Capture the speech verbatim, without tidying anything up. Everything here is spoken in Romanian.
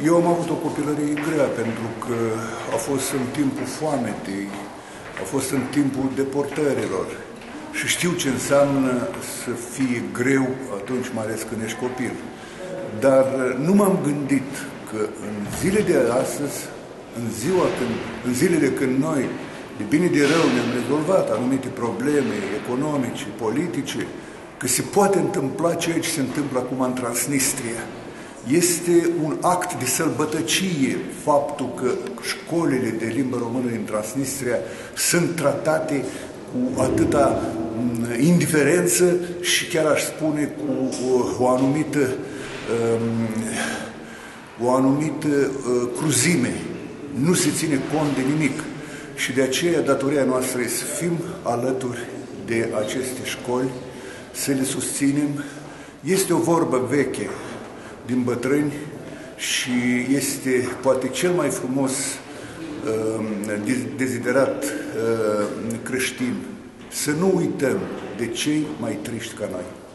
Eu am avut o copilărie grea pentru că a fost în timpul foametei, a fost în timpul deportărilor și știu ce înseamnă să fie greu atunci, mai ales când ești copil. Dar nu m-am gândit că în zile de astăzi, în, ziua când, în zilele când noi, de bine de rău, ne-am rezolvat anumite probleme economice, politice, că se poate întâmpla ceea ce se întâmplă acum în Transnistria. Este un act de sălbătăcie faptul că școlile de limbă română din Transnistria sunt tratate cu atâta indiferență și chiar aș spune cu o anumită, o anumită cruzime. Nu se ține cont de nimic și de aceea datoria noastră este să fim alături de aceste școli, să le susținem. Este o vorbă veche din bătrâni și este poate cel mai frumos uh, deziderat uh, creștin, să nu uităm de cei mai triști ca noi.